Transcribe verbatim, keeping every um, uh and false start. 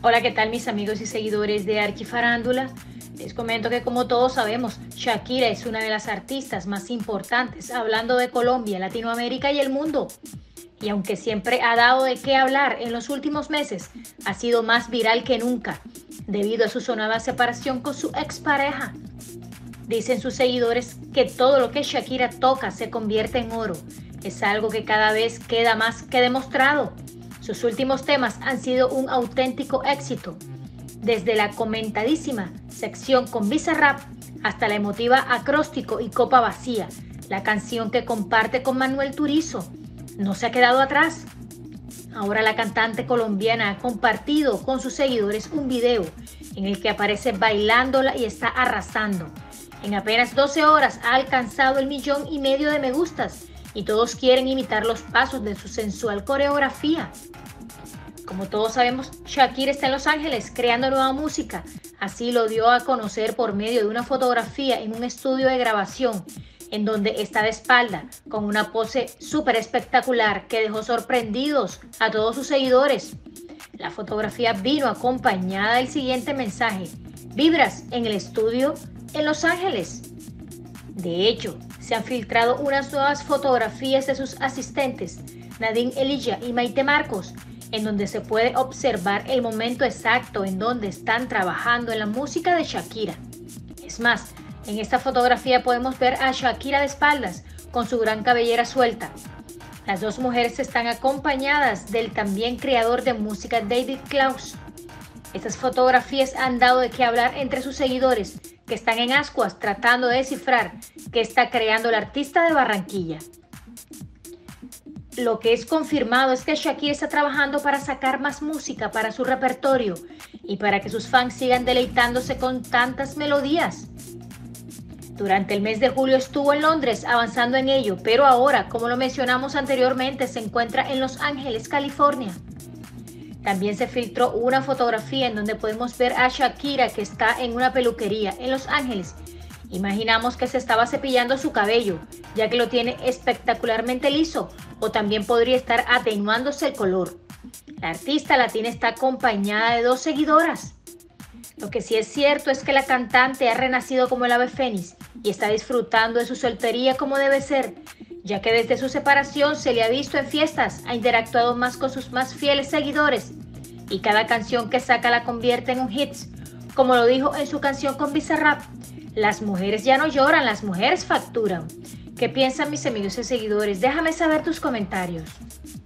Hola, ¿qué tal mis amigos y seguidores de Arquifarándula? Les comento que como todos sabemos, Shakira es una de las artistas más importantes hablando de Colombia, Latinoamérica y el mundo. Y aunque siempre ha dado de qué hablar en los últimos meses, ha sido más viral que nunca debido a su sonada separación con su expareja. Dicen sus seguidores que todo lo que Shakira toca se convierte en oro. Es algo que cada vez queda más que demostrado. Sus últimos temas han sido un auténtico éxito, desde la comentadísima sección con Bizarrap hasta la emotiva Acróstico y Copa Vacía, la canción que comparte con Manuel Turizo. No se ha quedado atrás. Ahora la cantante colombiana ha compartido con sus seguidores un video en el que aparece bailándola y está arrasando. En apenas doce horas ha alcanzado el millón y medio de me gustas y todos quieren imitar los pasos de su sensual coreografía. Como todos sabemos, Shakira está en Los Ángeles creando nueva música. Así lo dio a conocer por medio de una fotografía en un estudio de grabación en donde está de espalda con una pose súper espectacular que dejó sorprendidos a todos sus seguidores. La fotografía vino acompañada del siguiente mensaje: vibras en el estudio en Los Ángeles. De hecho, se han filtrado unas nuevas fotografías de sus asistentes, Nadine Elijah y Maite Marcos, en donde se puede observar el momento exacto en donde están trabajando en la música de Shakira. Es más, en esta fotografía podemos ver a Shakira de espaldas, con su gran cabellera suelta. Las dos mujeres están acompañadas del también creador de música David Klaus. Estas fotografías han dado de qué hablar entre sus seguidores, que están en ascuas tratando de descifrar qué está creando el artista de Barranquilla. Lo que es confirmado es que Shakira está trabajando para sacar más música para su repertorio y para que sus fans sigan deleitándose con tantas melodías. Durante el mes de julio estuvo en Londres avanzando en ello, pero ahora, como lo mencionamos anteriormente, se encuentra en Los Ángeles, California. También se filtró una fotografía en donde podemos ver a Shakira que está en una peluquería en Los Ángeles. Imaginamos que se estaba cepillando su cabello, ya que lo tiene espectacularmente liso, o también podría estar atenuándose el color. La artista latina está acompañada de dos seguidoras. Lo que sí es cierto es que la cantante ha renacido como el ave fénix y está disfrutando de su soltería como debe ser, ya que desde su separación se le ha visto en fiestas, ha interactuado más con sus más fieles seguidores y cada canción que saca la convierte en un hit, como lo dijo en su canción con Bizarrap: las mujeres ya no lloran, las mujeres facturan. ¿Qué piensan mis amigos y seguidores? Déjame saber tus comentarios.